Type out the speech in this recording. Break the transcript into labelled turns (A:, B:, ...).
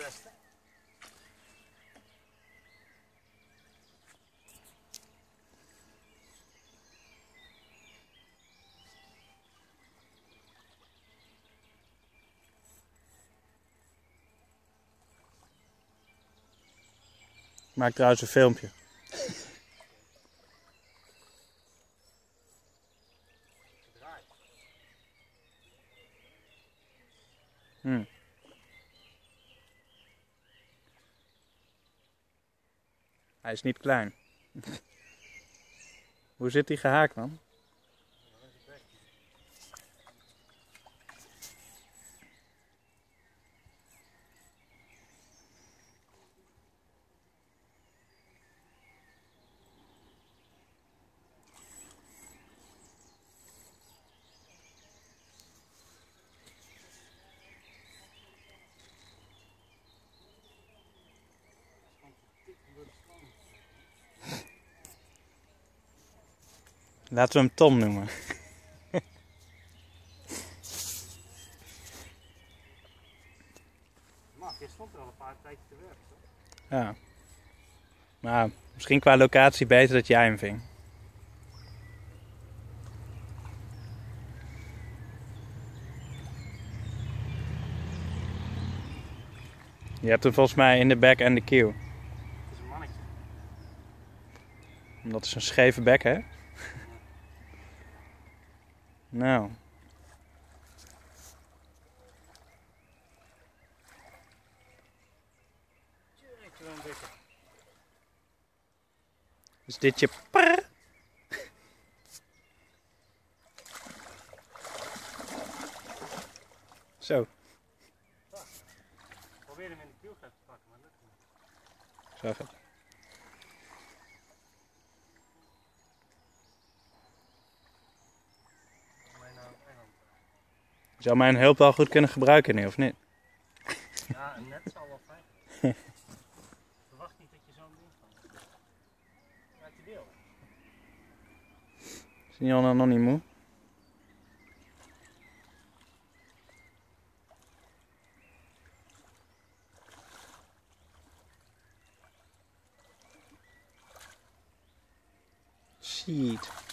A: beste.
B: Ik maak trouwens een filmpje. Hij is niet klein. Hoe zit hij gehaakt man? Laten we hem Tom noemen.
A: Mark, je stond er al een paar tijdje te werk, toch?
B: Ja. Maar misschien qua locatie beter dat jij hem ving. Je hebt hem volgens mij in de bek en de kiel.
A: Het is een mannetje.
B: Dat is een scheve bek, hè? Nou.
A: Jeetje, wel een dikke.
B: Is dit je prrr? Zo.
A: Probeer hem in de kielgreep te pakken, maar dat lukt niet.
B: Zo vet. Zou mijn hulp wel goed kunnen gebruiken nu, of niet?
A: Ja, een net zal wel fijn. Verwacht niet dat je zo'n ding kan. Uit de deel.
B: Is die jongen nog niet moe? Shit.